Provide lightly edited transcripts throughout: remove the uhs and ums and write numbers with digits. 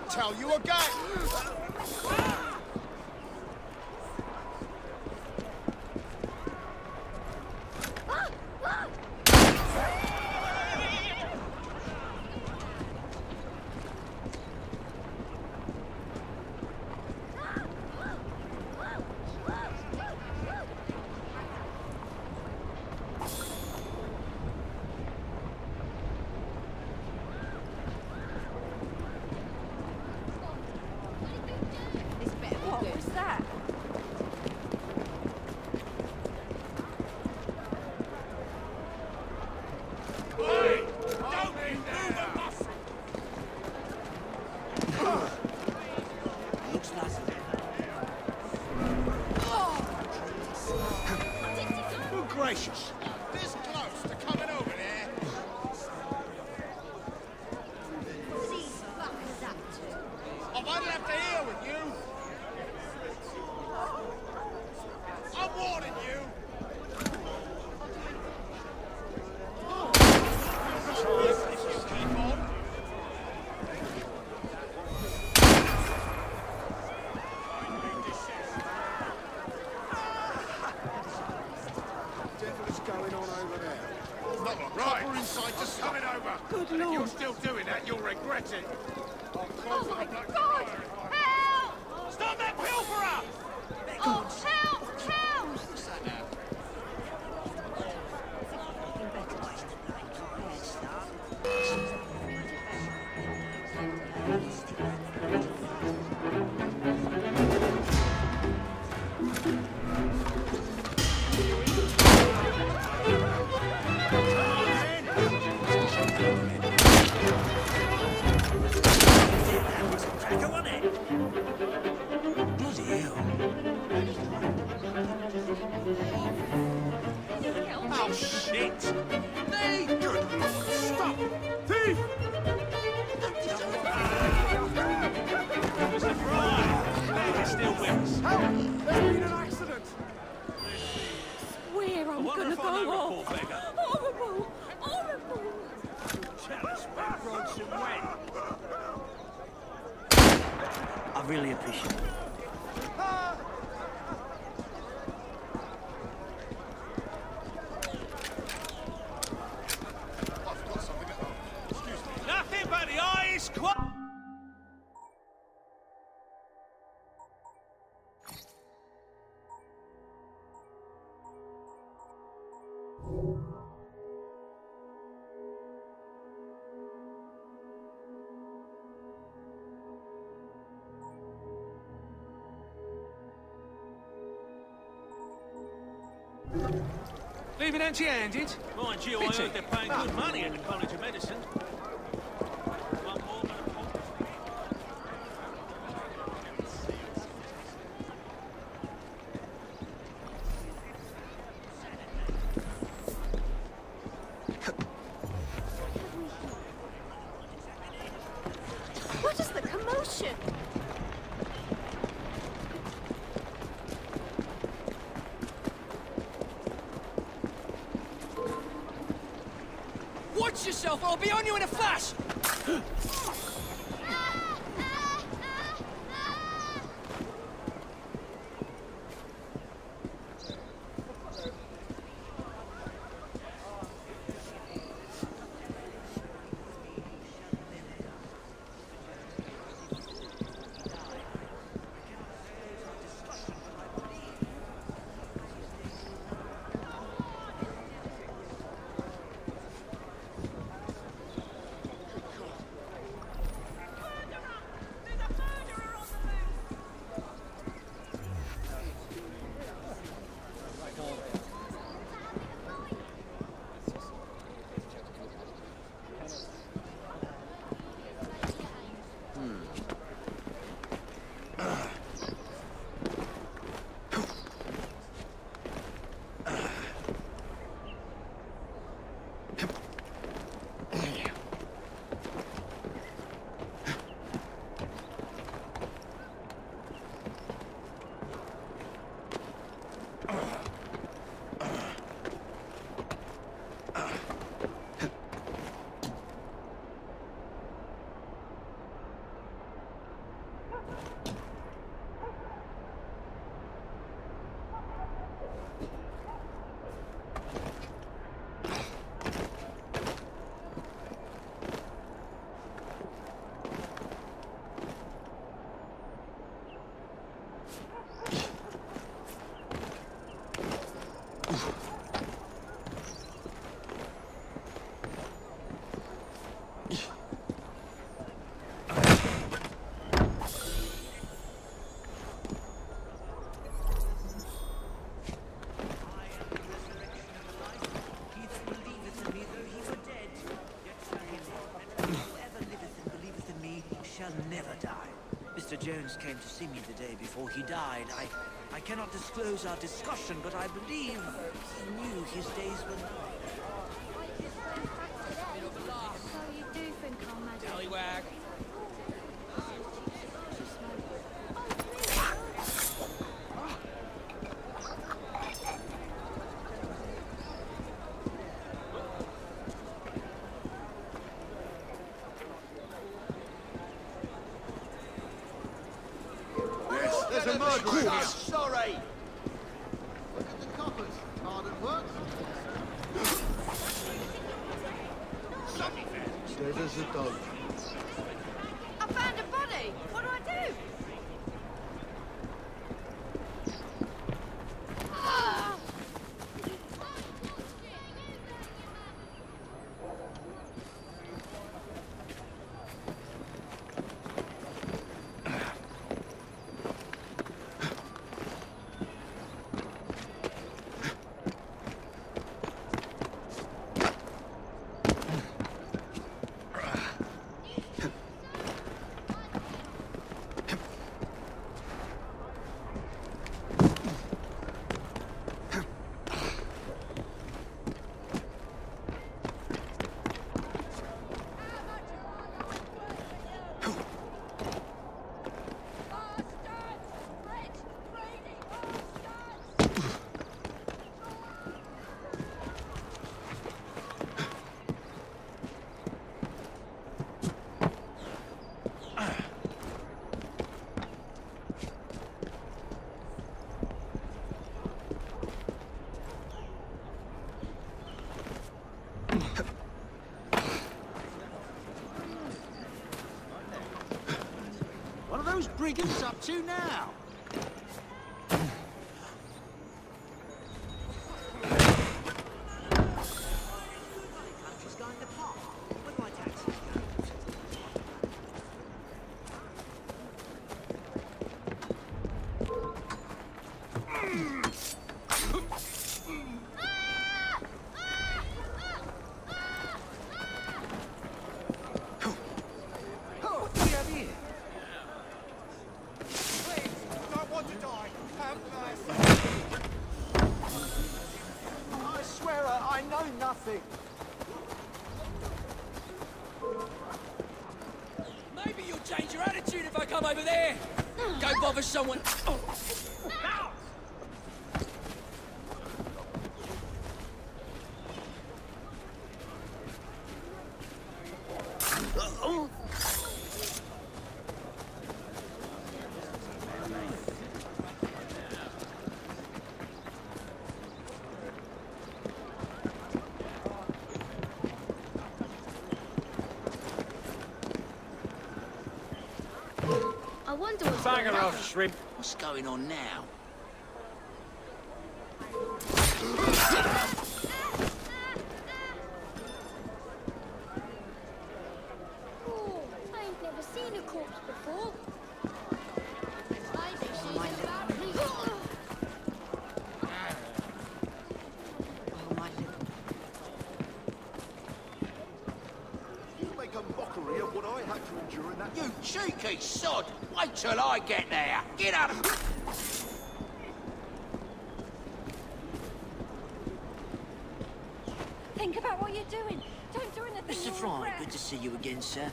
tell you again! Gracious. This close to coming over there. I might have to hear with you. I'm warning you. Keep on. Going on over there. Not right. We're inside to coming over. Good and Lord. if you're still doing that, you'll regret it. Oh my God! Help! Stop that pilferer! Oh, help! Help! What's that now? Oh, shit! Hey, good Lord, stop! Thief! Mr. Fry! He's still with us. Help! There's been an accident! Swear I'm gonna go off. Horrible! Horrible! Tell us about Bronson when. I really appreciate it. Nothing but the eyes quiet! Leaving empty-handed? Mind you, I heard they're paying good money at the College of Medicine. One more than a pop. What is the commotion? Watch yourself! I'll be on you in a flash! Mr. Jones came to see me the day before he died. I cannot disclose our discussion, but I believe he knew his days were numbered. So you do think I'm magic? Tallywag. There's a murderer here. Sorry. Look at the coppers. Hard at work. Dead as a dog. I found a body. What do I do? Ah! What are those brigands up to now? Country's going to pot. Where do my taxis go? Oh, what do we have here? Please, don't want to die. Have mercy. I swear I know nothing. Maybe you'll change your attitude if I come over there. Go bother someone. I wonder what's Bang going her on. off, shrimp. What's going on now? Oh, I ain't never seen a corpse before. I do see my about Oh, my little... You make a mockery of what I had to endure in that... You cheeky sod! Wait till I get there. Get out of... Think about what you're doing. Don't do anything Mr. you'll Fry, regret. good to see you again, sir.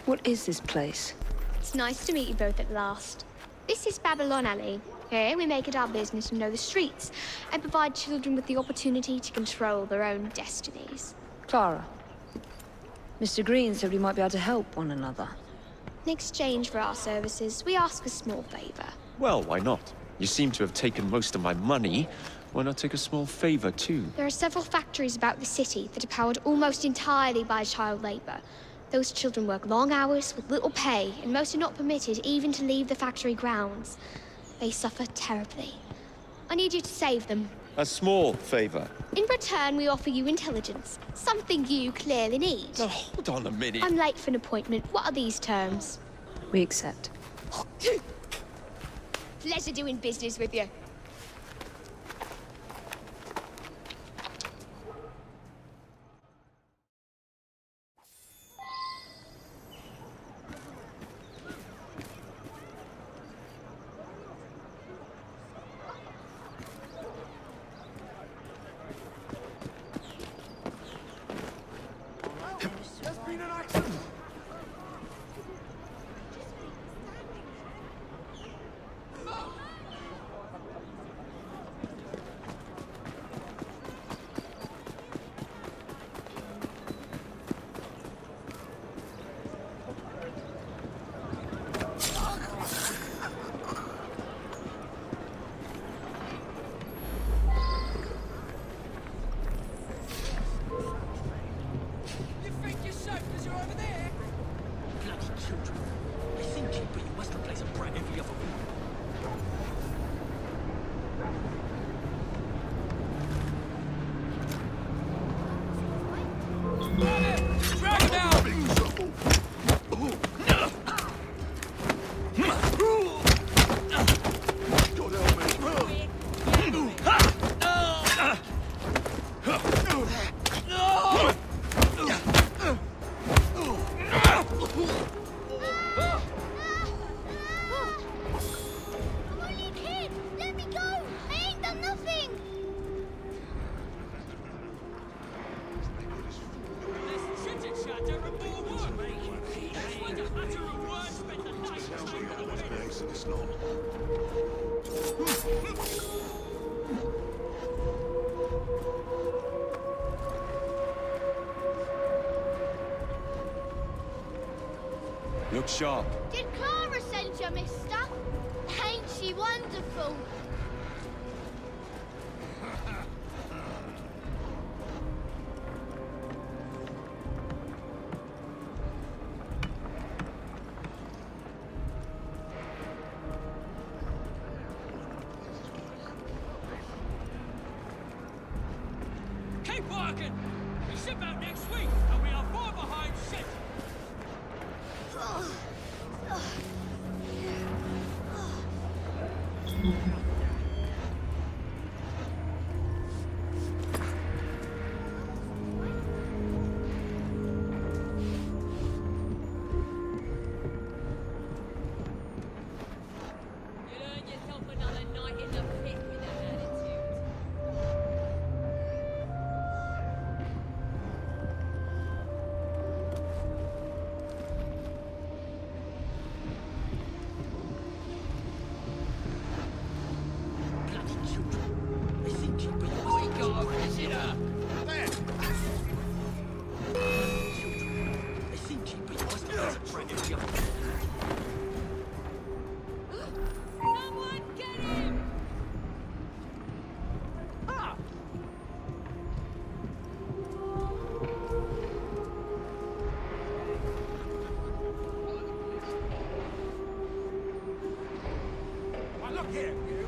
What is this place? It's nice to meet you both at last. This is Babylon Alley. Here we make it our business to know the streets and provide children with the opportunity to control their own destinies. Clara. Mr. Green said we might be able to help one another. In exchange for our services, we ask a small favor. Well, why not? You seem to have taken most of my money. Why not take a small favor, too? There are several factories about the city that are powered almost entirely by child labor. Those children work long hours with little pay, and most are not permitted even to leave the factory grounds. They suffer terribly. I need you to save them. A small favor. In return, we offer you intelligence, something you clearly need. Now, hold on a minute. I'm late for an appointment. What are these terms? We accept. Pleasure doing business with you. There's been an accident. You think you're safe because you're over there? Bloody children. I think you, but you must replace a brat every other week. Drag him out! God help me. I'm only a kid. Let me go. I ain't done nothing. Less chitter-chatter and more work, mate. That's why the utter of words spent the night trying to the Thanks, it's not. Look sharp. Did Clara send you, mister? Ain't she wonderful? Keep working! We ship out next week, and we are far behind schedule. You'll earn yourself another night in the pit with that attitude. Bloody children. I think you, but you must replace a brat every other week. Children. I think you, but you must replace a brat every other week. Someone get him! Now look here, you.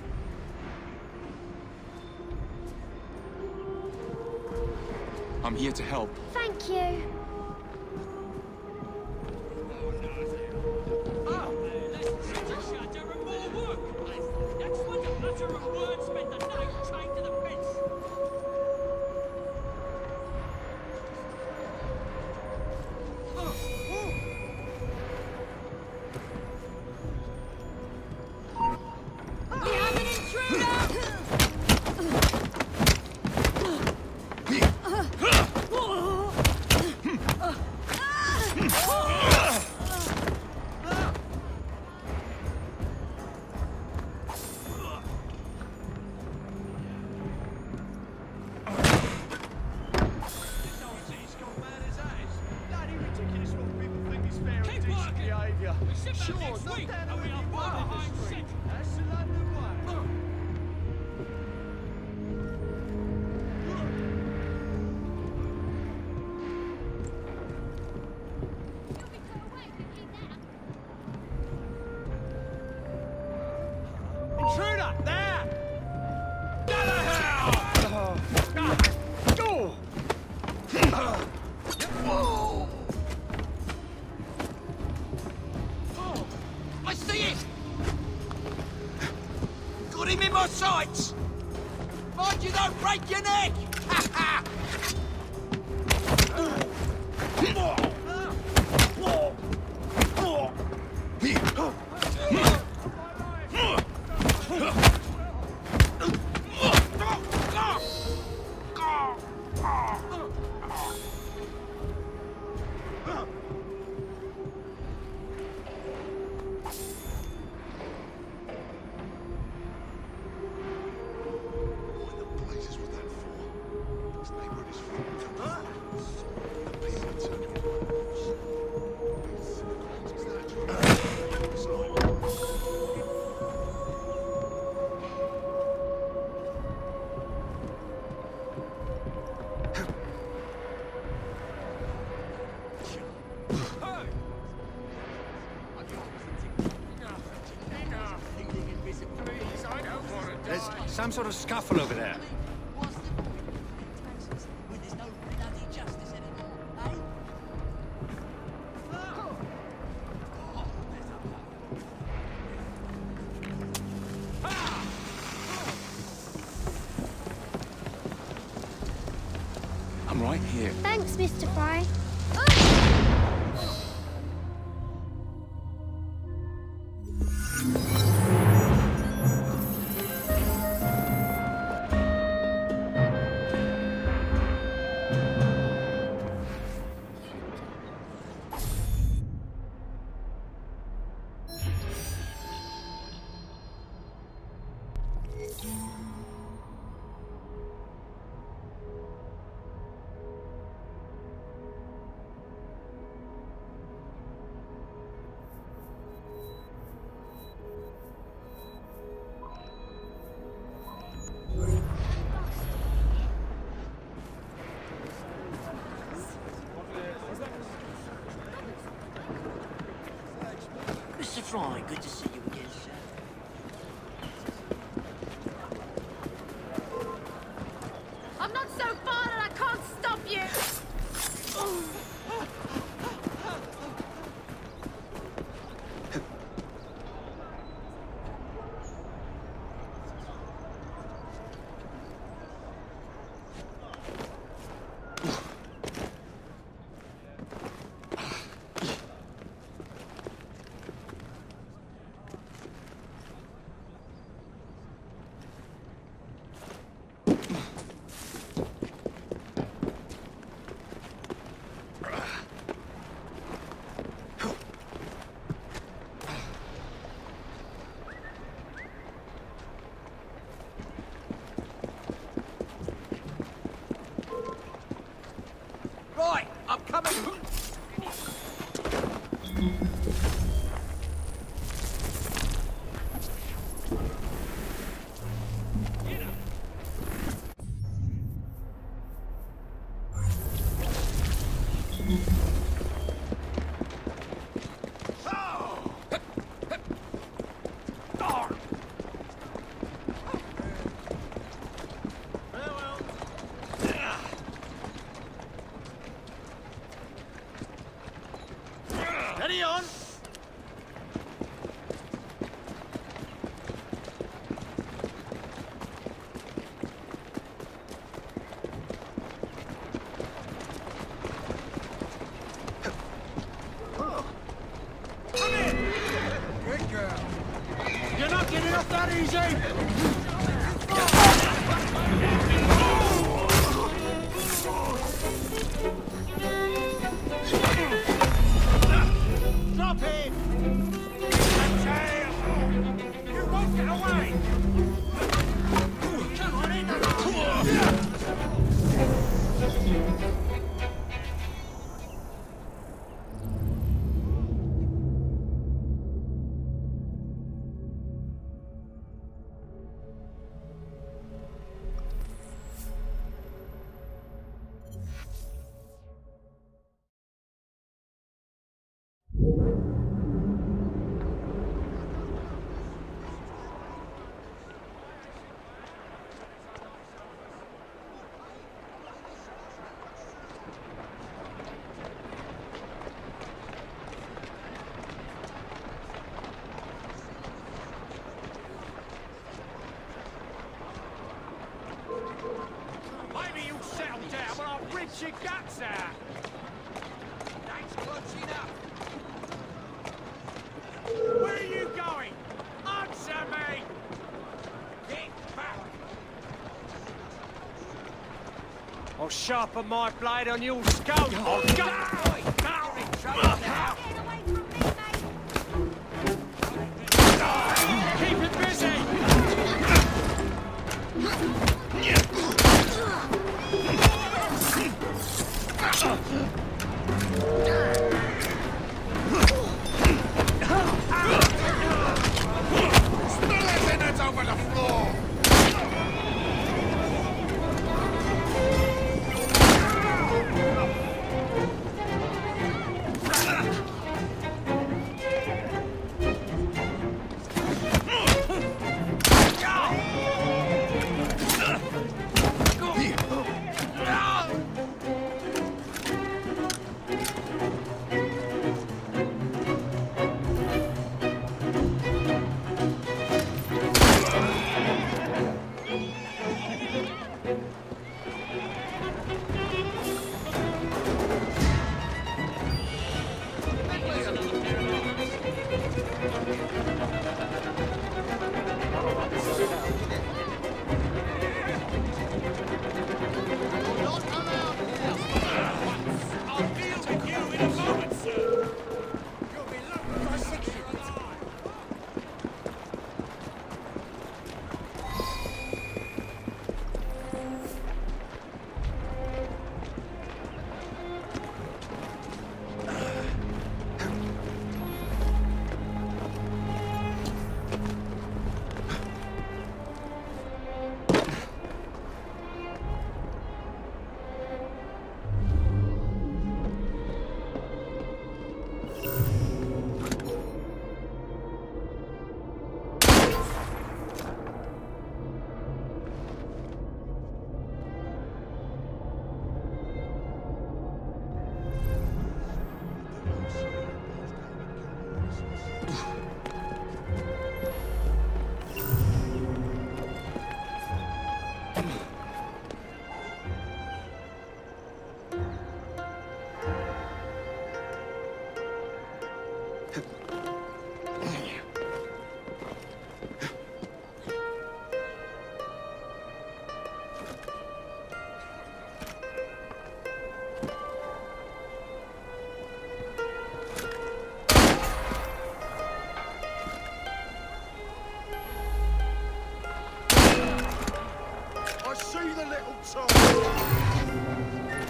I'm here to help. Thank you. Less chitter-chatter and more work. That's why the utter of words spent the night chained to the fence. We have an intruder! here. We ship Sure, out next not week, down and we the are well London behind Street. schedule. That's the London way. Intruder! There! Get the hell! I see it! Got him in my sights! Mind you don't break your neck! Ha ha! There's some sort of scuffle over there. There's no bloody justice anymore, eh? I'm right here. Thanks, Mr. Fry. Mr. Fry, good to see you again, sir. I'm not so far that I can't stop you! Right, I'm coming! Steady on! Come in! Good girl. You're not getting off that easy! Stop it! You won't get away! Come on in! Maybe you'll settle down when I rinse your guts out. That's close enough. Where are you going? Answer me! Get back. I'll sharpen my blade on your skull. I'll go. You're in trouble now. Keep it busy. Skeletons over the floor!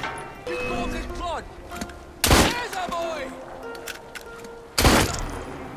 You called it blood. There's a boy.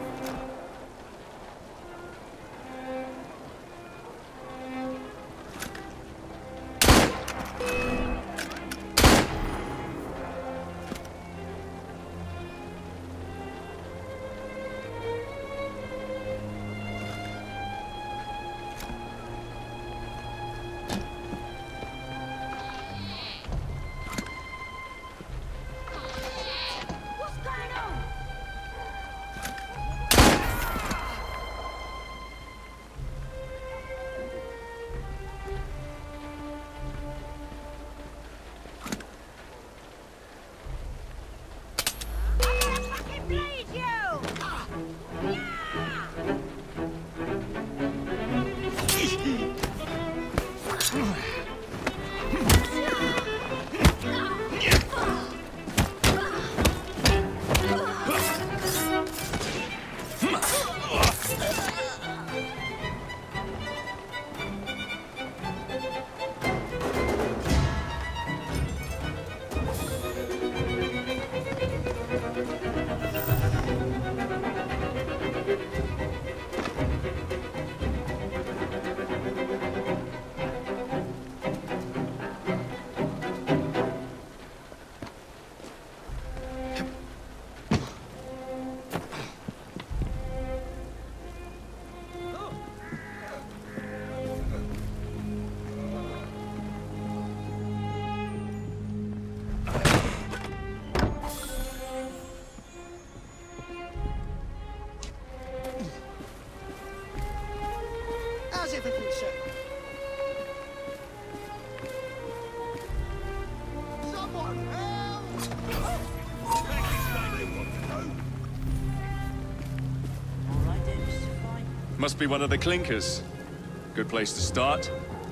Must be one of the clinkers. Good place to start.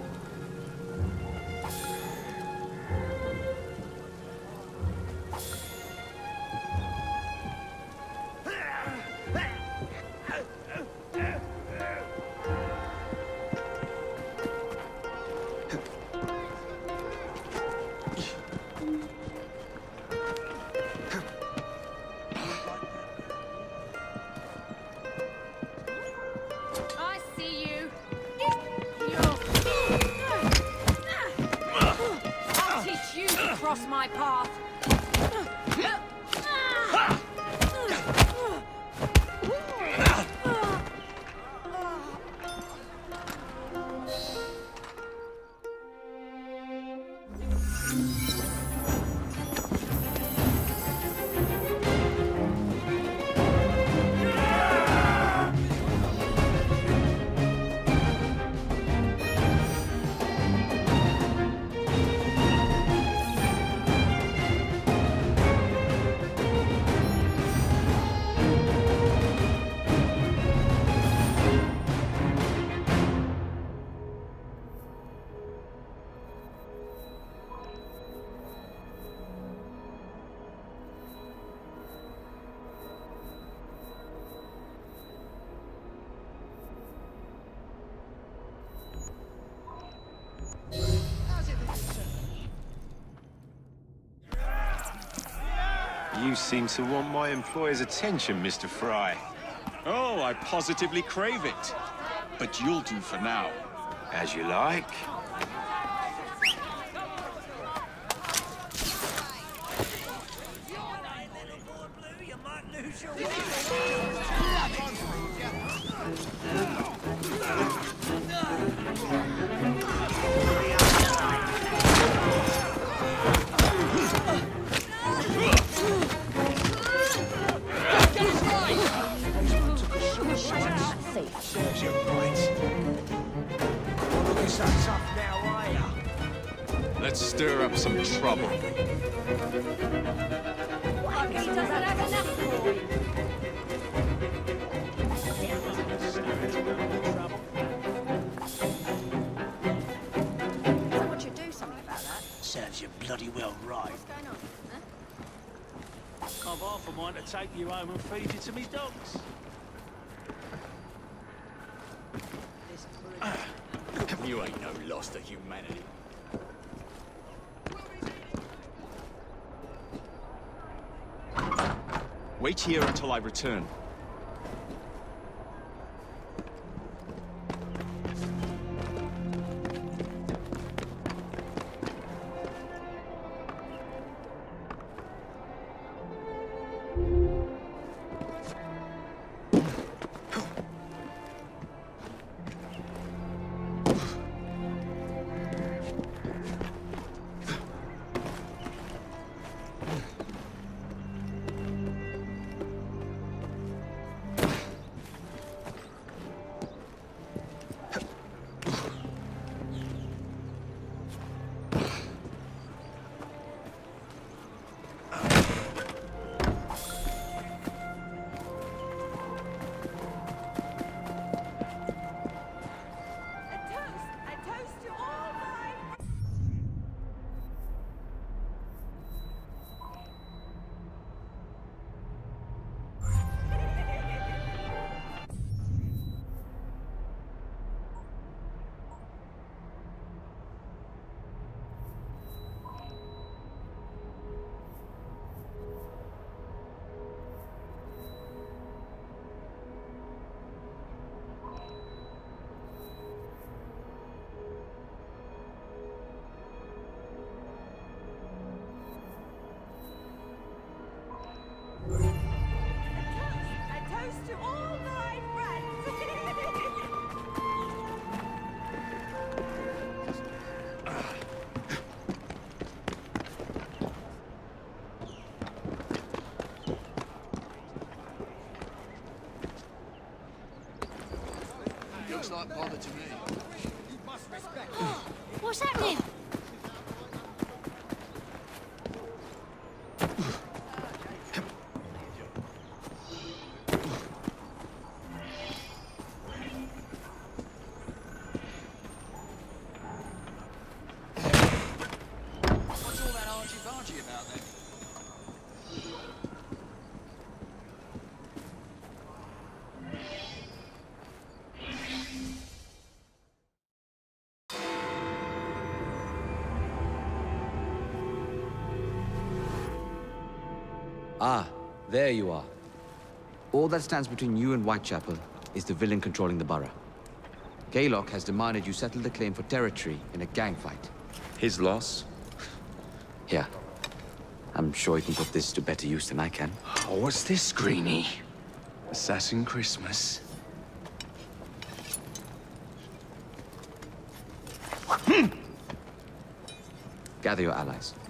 I see you. I'll teach you to cross my path. You seem to want my employer's attention, Mr. Fry. Oh, I positively crave it. But you'll do for now. As you like. You might lose your Serves you right. Not looking so tough now, are ya? Let's stir up some trouble. What he doesn't have enough for. Someone should do something about that. serves you bloody well right. What's going on? Huh? I've half a mind to take you home and feed you to me dogs. You ain't no loss to humanity. Wait here until I return. Looks like bother to me. What's happening? Ah, there you are. All that stands between you and Whitechapel is the villain controlling the borough. Kaylock has demanded you settle the claim for territory in a gang fight. His loss? Yeah. I'm sure he can put this to better use than I can. Oh, what's this, Greenie? Assassin Christmas? Gather your allies.